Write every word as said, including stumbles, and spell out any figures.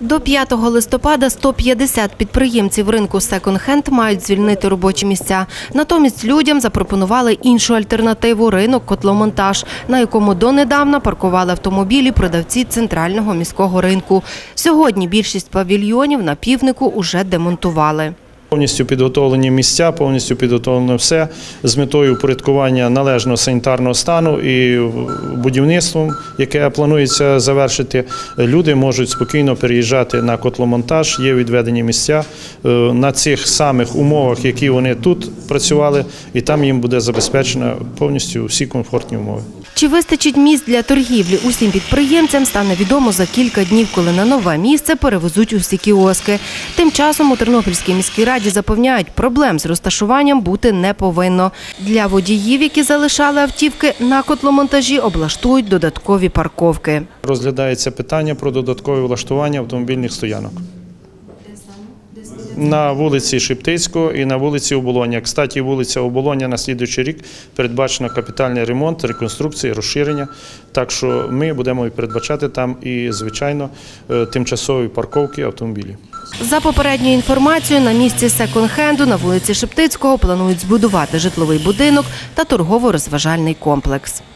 До п'ятого листопада сто п'ятдесят підприємців ринку секонд-хенд мають звільнити робочі місця. Натомість людям запропонували іншу альтернативу – ринок «Котломонтаж», на якому донедавна паркували автомобілі продавці центрального міського ринку. Сьогодні більшість павільйонів на Півнику уже демонтували. Повністю підготовлені місця, повністю підготовлено все з метою упорядкування належного санітарного стану і будівництвом, яке планується завершити, люди можуть спокійно переїжджати на котломонтаж, є відведені місця на цих самих умовах, які вони тут працювали, і там їм буде забезпечено повністю всі комфортні умови. Чи вистачить місць для торгівлі усім підприємцям, стане відомо за кілька днів, коли на нове місце перевезуть усі кіоски. Тим часом у Тернопільській міській раді запевняють, проблем з розташуванням бути не повинно. Для водіїв, які залишали автівки на котломонтажі, облаштують додаткові парковки. Розглядається питання про додаткове влаштування автомобільних стоянок. На вулиці Шептицького і на вулиці Оболоня. Кстати, вулиця Оболоня на слідуючий рік передбачено капітальний ремонт, реконструкція, розширення. Так що ми будемо передбачати там і, звичайно, тимчасові парковки автомобілів. За попередньою інформацією, на місці секонд-хенду на вулиці Шептицького планують збудувати житловий будинок та торгово-розважальний комплекс.